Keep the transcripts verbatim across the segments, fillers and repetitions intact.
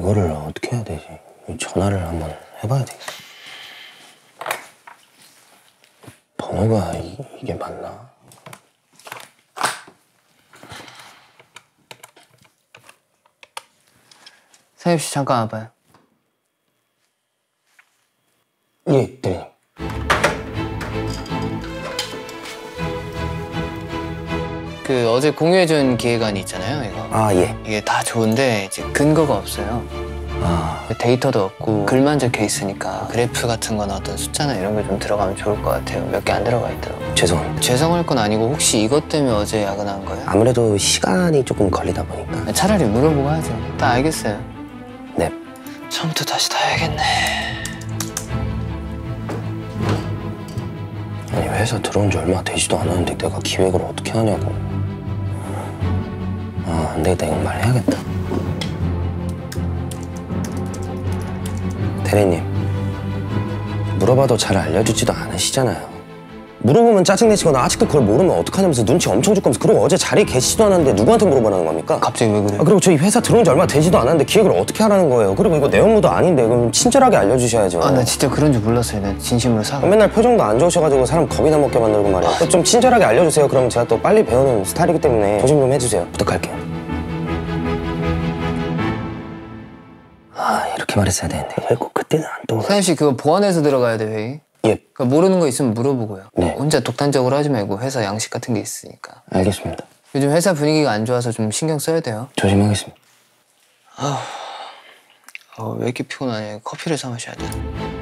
이거를 어떻게 해야 되지? 전화를 한번 해봐야 되겠다. 번호가 이, 이게 맞나? 사입 씨 잠깐 와봐요. 예, 대리님. 그 어제 공유해준 기획안이 있잖아요, 이거. 아, 예. 이게 다 좋은데 이제 근거가 없어요. 아, 데이터도 없고 글만 적혀 있으니까 그래프 같은 거나 어떤 숫자나 이런 게 좀 들어가면 좋을 것 같아요. 몇 개 안 들어가 있더라고요. 죄송합니다. 죄송할 건 아니고 혹시 이것 때문에 어제 야근한 거예요? 아무래도 시간이 조금 걸리다 보니까. 차라리 물어보고 하죠. 다 알겠어요. 네. 처음부터 다시 다 해야겠네. 아니, 회사 들어온 지 얼마 되지도 않았는데 내가 기획을 어떻게 하냐고. 아, 안 되겠다. 이건 말해야겠다. 대리님, 물어봐도 잘 알려주지도 않으시잖아요. 물어보면 짜증내시거나 아직도 그걸 모르면 어떡하냐면서 눈치 엄청 줄 거면서. 그리고 어제 자리에 계시지도 않았는데 누구한테 물어보라는 겁니까? 갑자기 왜 그래요? 아, 그리고 저희 회사 들어온 지 얼마 되지도 않았는데 기획을 어떻게 하라는 거예요? 그리고 이거 내 업무도 아닌데 그럼 친절하게 알려주셔야죠. 아, 나 진짜 그런 줄 몰랐어요. 나 진심으로 사과. 맨날 표정도 안 좋으셔가지고 사람 겁이나 먹게 만들고 말이야. 아, 좀 친절하게 알려주세요. 그럼 제가 또 빨리 배우는 스타일이기 때문에 조심 좀 해주세요. 부탁할게요. 아, 이렇게 말했어야 되는데 왜 꼭 그때는 안 떠올라. 사입 씨 그거 보완해서 들어가야 돼, 회의. 예, 그러니까 모르는 거 있으면 물어보고요. 네. 혼자 독단적으로 하지 말고 회사 양식 같은 게 있으니까. 알겠습니다. 요즘 회사 분위기가 안 좋아서 좀 신경 써야 돼요. 조심하겠습니다. 어, 왜 이렇게 피곤하냐. 커피를 사 마셔야 돼.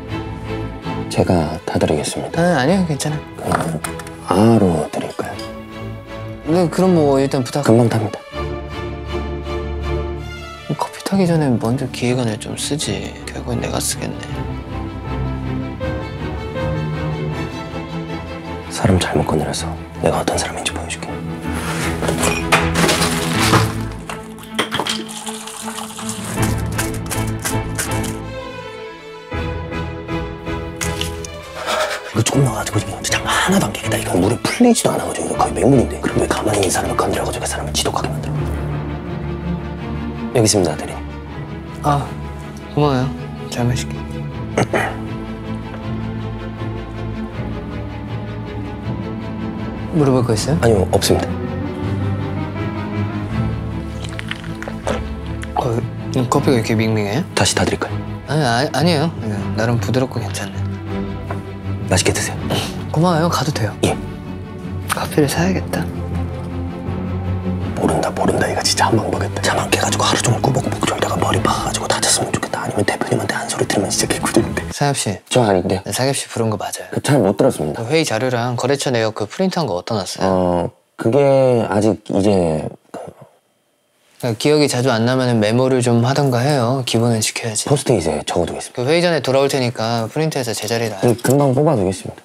제가 타드리겠습니다. 아, 아니요, 괜찮아. 그럼 아로 드릴까요? 네, 그럼 뭐 일단 부탁. 금방 탑니다. 커피 타기 전에 먼저 기획안을 좀 쓰지. 결국엔 내가 쓰겠네. 사람 잘못 건드려서 내가 어떤 사람인지 보여줄게. 이거 조금 넣어가지고 이거 장 하나도 안 깨겠다. 이거 물에 풀리지도 않아가지고 이거 거의 맹물인데. 그럼 왜 가만히 있는 사람을 건드려가지고 그 사람을 지독하게 만들어? 여기 있습니다, 대리. 아, 고마워요. 잘 마실게. 물어볼 거 있어요? 아니요, 없습니다. 어, 이 커피가 이렇게 밍밍해요? 다시 타드릴까요? 아니, 아니 아니에요. 나름 부드럽고 괜찮네. 맛있게 드세요. 고마워요. 가도 돼요. 예. 커피를 사야겠다. 모른다 모른다. 이거 진짜 한 방 보겠다. 잠 안 깨가지고 하루 종일 꾸벅꾸벅 졸다가 머리 박아가지고 다쳤으면 좋겠다. 아니면 대표님한테 한 소리 들으면 진짜 개꿀잼인데. 사엽 씨. 저 아닌데. 네, 사엽 씨 부른 거 맞아요. 잘 못 들었습니다. 회의 자료랑 거래처 내역 그 프린트한 거 어디다 놨어요? 어, 그게 아직 이제 그러니까 기억이 자주 안 나면 메모를 좀 하던가 해요. 기본은 지켜야지. 포스트잇에 적어두겠습니다. 그 회의 전에 돌아올 테니까 프린트해서 제자리에 놔요. 음, 금방 뽑아두겠습니다.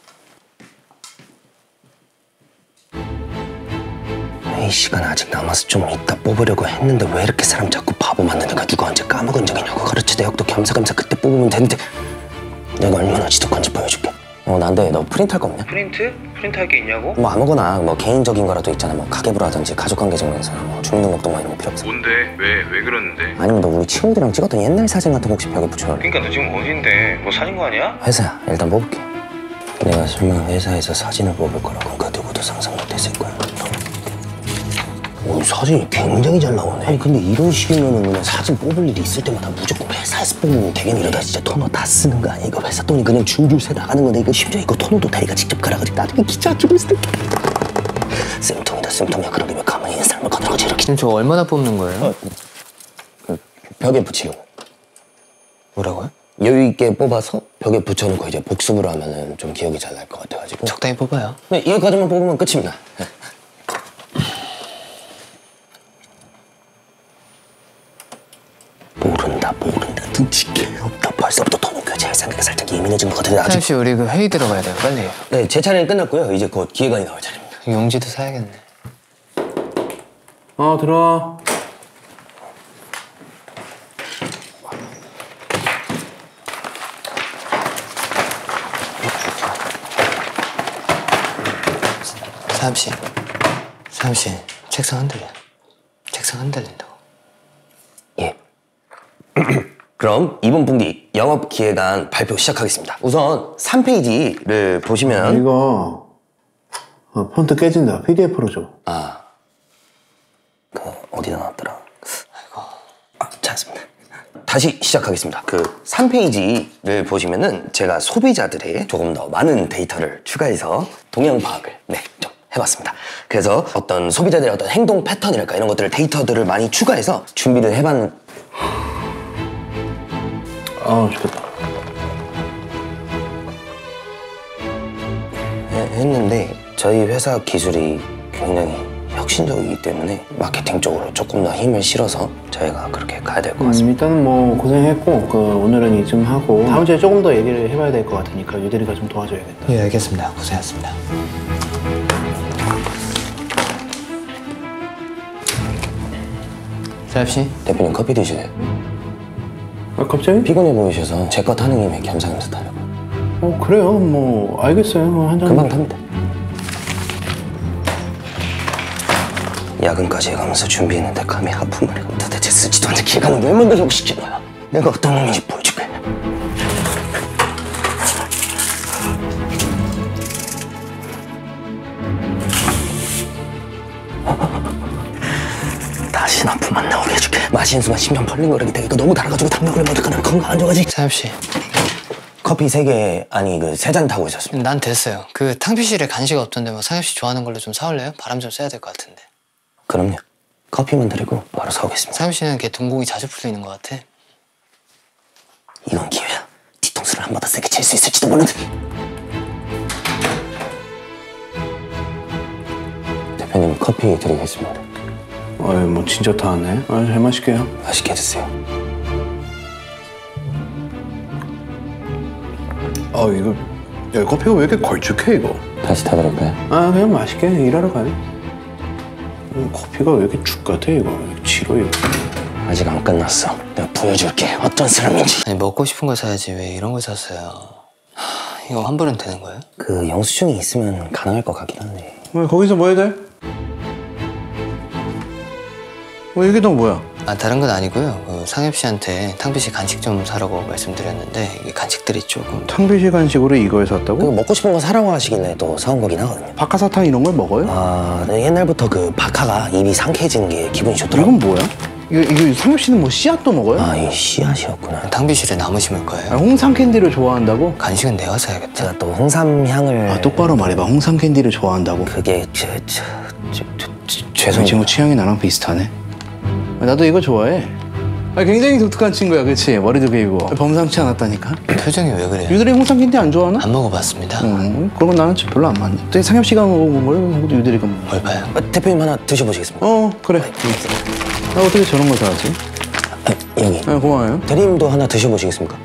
회의 시간 아직 남아서 좀 이따 뽑으려고 했는데 왜 이렇게 사람 자꾸 바보 만드는가. 누가 언제 까먹은 적이냐고. 거래처 내역도 겸사겸사 그때 뽑으면 되는데. 내가 얼마나 지독한지 보여줄게. 어, 난데 너 프린트할 거 없냐? 프린트? 프린트할 게 있냐고? 뭐 아무거나 뭐 개인적인 거라도 있잖아. 뭐 가계부라든지 가족관계 증명서, 뭐 주민등록증 뭐 이런 거 필요 없어. 뭔데? 왜? 왜 그러는데? 아니면 너 우리 친구들이랑 찍었던 옛날 사진 같은 거 혹시 벽에 붙여놓을래? 그러니까 너 지금 어딘데? 뭐 사는 거 아니야? 회사야. 일단 뽑을게. 내가 설마 회사에서 사진을 뽑을 거라고 그 누구도 상상 못했을 거야. 오, 사진이 굉장히 잘 나오네. 아니 근데 이런 식이면은 그냥 사진 뽑을 일이 있을 때마다 무조건 회사에서 뽑으면 되겠네. 이러다 진짜 토너 다 쓰는 거 아니야? 이거 회사 돈이 그냥 줄줄 새 나가는 건데 이거 심지어 이거 토너도 대리가 직접 갈아가지고 나중에 기차 주고 있을 때. 쌤통이다 쌤통이야. 그러게 왜 가만히 있는 사람을 건드려가지고 이렇게. 지금 저 얼마나 뽑는 거예요? 어, 그 벽에 붙이려고. 뭐라고요? 여유 있게 뽑아서 벽에 붙여놓고 이제 복습을 하면은 좀 기억이 잘 날 것 같아가지고. 적당히 뽑아요. 네, 이거까지만 뽑으면 끝입니다. 네. 모른다 모른다. 눈치 개 없다. 벌써부터 돈은 교체할 생각에 살짝 예민해진 것 같은데 아직. 사엽 씨 우리 그 회의 들어가야 돼요. 빨리 해요. 네, 제 차례는 끝났고요. 이제 곧 기획안이 나올 차례입니다. 용지도 사야겠네. 어, 들어와. 사엽 씨. 사엽 씨. 책상 흔들려. 책상 흔들린다고. 예. 그럼 이번 분기 영업 기획안 발표 시작하겠습니다. 우선 삼 페이지를 보시면 이거 어, 폰트 깨진다. 피디에프로 줘. 아, 그 어디다 놨더라? 아이고, 아, 찾았습니다. 다시 시작하겠습니다. 그 삼 페이지를 보시면은 제가 소비자들의 조금 더 많은 데이터를 추가해서 동향 파악을 네, 좀 해봤습니다. 그래서 어떤 소비자들의 어떤 행동 패턴이랄까 이런 것들을 데이터들을 많이 추가해서 준비를 해봤는. 아, 좋겠다. 했는데 저희 회사 기술이 굉장히 혁신적이기 때문에 마케팅 쪽으로 조금 더 힘을 실어서 저희가 그렇게 가야 될 것 음, 같습니다. 일단은 뭐 고생했고 그 오늘은 이쯤 하고 다음 주에 조금 더 얘기를 해봐야 될 것 같으니까 유대리가 좀 도와줘야겠다. 예, 알겠습니다. 고생하셨습니다. 사엽씨? 대표님 커피 드실래요? 아, 갑자기? 피곤해 보이셔서 제 거 타는 김에 겸사겸사 타려고. 어, 그래요. 뭐 알겠어요. 한 잔. 금방 탑니다. 야근까지 해가면서 준비했는데 감히 하품을 해가면 도대체 쓰지도 않는 기간을 왜 만들려고 시킨 거야? 내가 어떤 놈인지 보여줄게. 다시 하품 안 나오게 해줄게. 마시는 순간 심장 벌린 거라기 때문에 이거 너무 달아가지고 당뇨를 못 하면 건강 안 좋아지. 사엽씨, 커피 세 개, 아니 그 세 잔 타고 있었습니다. 난 됐어요. 그 탕비실에 간식 없던데 뭐 상엽씨 좋아하는 걸로 좀 사올래요? 바람 좀 쐬야 될 것 같은데. 그럼요. 커피만 드리고 바로 사오겠습니다. 사엽씨는 걔 동공이 자주 풀리는 것 같아. 이건 기회야. 뒤통수를 한 번 더 세게 칠 수 있을지도 모르는. 대표님 커피 드리겠습니다. 어이, 뭐 진짜 다 하네. 아, 잘 마실게요. 맛있게 드세요. 아, 이거 야, 커피가 왜 이렇게 걸쭉해 이거? 다시 타드릴까요? 아, 그냥 맛있게 일하러 가요. 음, 커피가 왜 이렇게 죽 같아 이거? 지로 이거. 아직 안 끝났어. 내가 보여줄게 어떤 사람인지. 아니 먹고 싶은 거 사야지 왜 이런 걸 샀어요? 하, 이거 환불은 되는 거예요? 그 영수증이 있으면 가능할 것 같긴 한데. 왜 거기서 뭐 해야 돼? 어, 이게 너 뭐야? 아 다른 건 아니고요. 그 상엽씨한테 탕비실 간식 좀 사라고 말씀드렸는데 이게 간식들이 조금. 탕비실 간식으로 이걸 그 샀다고? 먹고 싶은 거 사라고 하시길래 또 사온 거긴 하거든요. 박하사탕 이런 걸 먹어요? 아, 네, 옛날부터 그 박하가 입이 상쾌해지는 게 기분이 좋더라고요. 이건 뭐야? 이거, 이거 상엽 씨는 뭐 씨앗도 먹어요? 아, 이 씨앗이었구나. 탕비실에 나무 심을 거예요? 아, 홍삼 캔디를 좋아한다고? 간식은 내가 사야겠다. 제가 또 홍삼 향을. 아, 똑바로 말해봐. 홍삼 캔디를 좋아한다고? 그게 저, 저, 저, 저, 저, 저 죄송해요. 친구 취향이 나랑 비슷하네. 아, 나도 이거 좋아해. 아, 굉장히 독특한 친구야, 그치? 머리도 길고. 범상치 않았다니까? 표정이 왜 그래요? 유들이 홍삼 캔디 안 좋아하나? 안 먹어봤습니다. 음, 그런 건 나는 좀 별로 안 맞네. 또 상엽 씨가 먹어본 걸 하고도 유들이가 먹어. 뭘 봐요? 아, 대표님 하나 드셔보시겠습니까? 어, 그래. 나 어떻게 저런 걸 사왔지? 아, 여기. 아, 고마워요. 대리님도 하나 드셔보시겠습니까?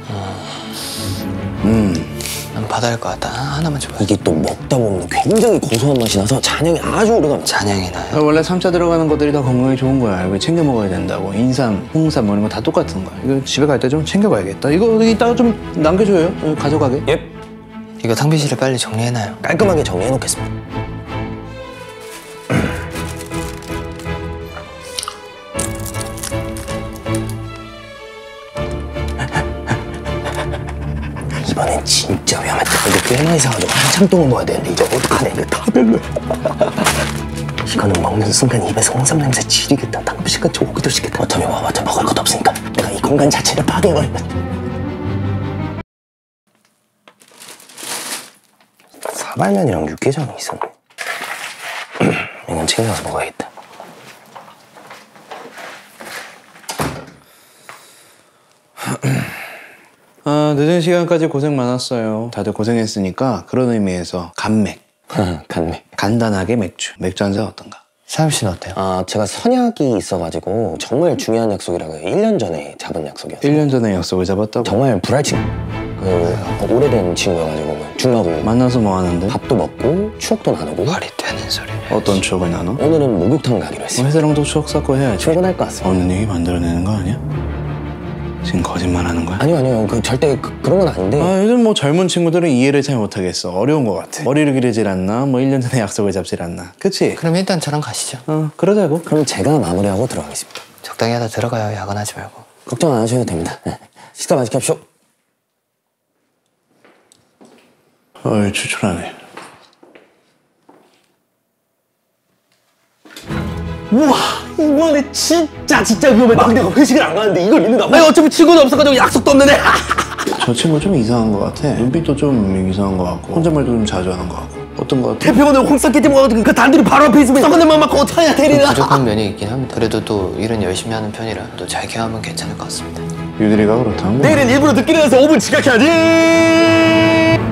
음. 난 받아야 할 것 같다. 아, 하나만 줘봐요. 이게 또 먹다 보면 굉장히 고소한 맛이 나서 잔향이 아주 오래갑니다. 잔향이 아, 나요. 원래 삼자 들어가는 것들이 다 건강에 좋은 거야. 이거 챙겨 먹어야 된다고. 인삼, 홍삼 뭐 이런 거 다 똑같은 거야. 이거 집에 갈 때 좀 챙겨가야겠다. 이거 이따가 좀 남겨줘요. 어, 가져가게. 예, 이거 탕비실을 빨리 정리해놔요. 깔끔하게 정리해놓겠습니다. 이번엔 진짜 위험했다. 이거 꽤 많이 사가지고 한참 동안 먹어야 되는데 이제 어떡하냐. 이거 다 별로야. 이거는 먹는 순간 입에서 홍삼 냄새 지리겠다. 탕비실까지 오기도 싫겠다. 어차피 와봤자 먹을 것도 없으니까 내가 이 공간 자체를 파괴해버린다. 사발면이랑 육개장이 있었네. 이건 챙겨서 먹어야겠다. 아, 늦은 시간까지 고생 많았어요. 다들 고생했으니까 그런 의미에서 간맥. 간매. 간단하게 맥주. 맥주 한 잔 어떤가? 상엽씨는 어때요? 아, 제가 선약이 있어가지고 정말 중요한 약속이라고 해요. 일 년 전에 잡은 약속이었어요. 일 년 전에 약속을 잡았다고? 정말 불알 친구. 그 오래된 친구여가지고 중하고 만나서 뭐 하는데? 밥도 먹고 추억도 나누고. 말이 되는 소리를. 어떤 추억을 나눠? 오늘은 목욕탕 가기로 했어요. 회사랑도 추억 쌓고 해야지. 출근할 것 같습니다. 없는 얘기 만들어내는 거 아니야? 지금 거짓말 하는 거야? 아니요, 아니요. 그 절대 그, 그런 건 아닌데. 아, 요즘 뭐 젊은 친구들은 이해를 잘 못하겠어. 어려운 것 같아. 머리를 기르질 않나? 뭐 일 년 전에 약속을 잡질 않나? 그치? 그럼 일단 저랑 가시죠. 어, 그러자고. 그럼 제가 마무리하고 들어가겠습니다. 적당히 하다 들어가요. 야근하지 말고. 걱정 안 하셔도 됩니다. 네. 식사 맛있게 합시오. 어이, 추출하네. 우와, 이번에 진짜 진짜 위험했다. 내가 회식을 안 가는데 이걸 믿는다고? 아니 어차피 친구도 없어가지고 약속도 없는데. 저 친구 좀 이상한 것 같아. 눈빛도 좀 이상한 것 같고 혼잣말도 좀 자주 하는 것 같고. 어떤 것 같아? 대표가 홍 쌌기 때문에 그 단둘이 바로 앞에 있으면 썩은 데만 맞고 어떡하냐 대리나. 부족한 면이 있긴 합니다. 그래도 또 일은 열심히 하는 편이라 또 잘 케어하면 괜찮을 것 같습니다. 유들이가 그렇다는 거야. 내일은 일부러 늦게 일어나서 오 분 지각해야지.